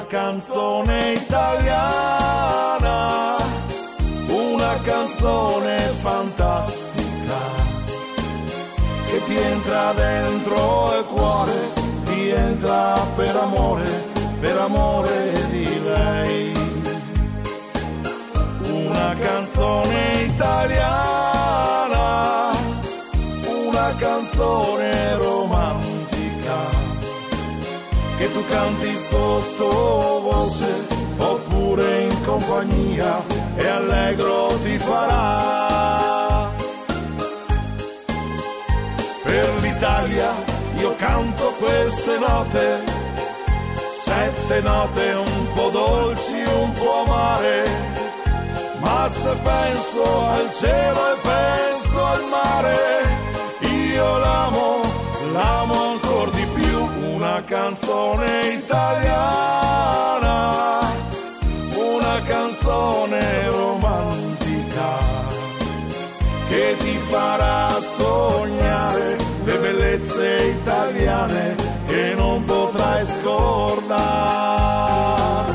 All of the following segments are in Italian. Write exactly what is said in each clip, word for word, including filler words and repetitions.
canzone italiana, una canzone fantastica che ti entra dentro il cuore, ti entra per amore, per amore di lei. Una canzone italiana, una canzone romantica che tu canti sottovoce oppure in compagnia e allegro ti farà. Per l'Italia io canto queste note, sette note un po' dolci, un po' amare, ma se penso al cielo e penso al mare, io l'amo, l'amo ancora di più. Una canzone italiana, una canzone romantica che ti farà sognare le bellezze italiane che non potrai scordare.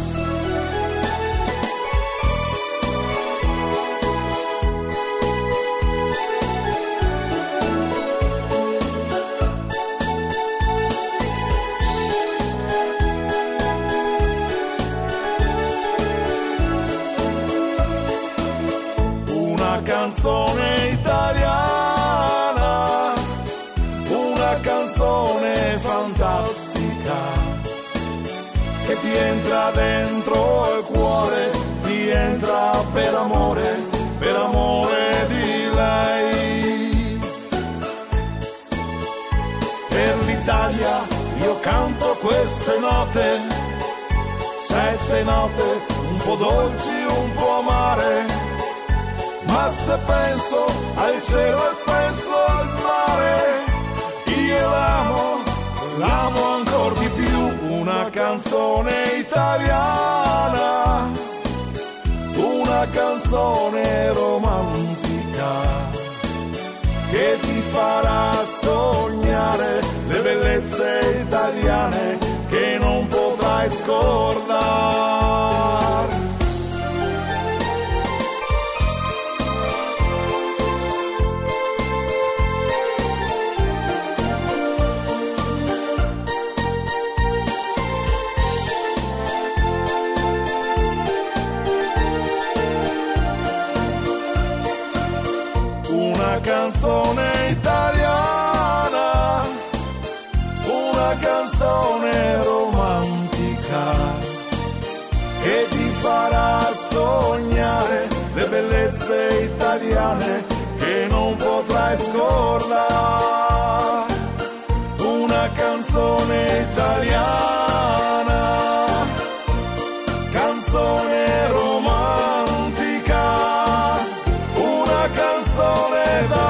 Una canzone italiana, una canzone fantastica che ti entra dentro il cuore, ti entra per amore, per amore di lei. Per l'Italia io canto queste note, sette note un po' dolci, un po' amare, ma se penso al cielo e penso al mare, io l'amo, l'amo ancora di più. Una canzone italiana, una canzone romantica che ti farà sognare le bellezze italiane che non potrai scordare. Una canzone italiana, una canzone romantica che ti farà sognare le bellezze italiane che non potrai scordare. Una canzone italiana, canzone romantica, una canzone da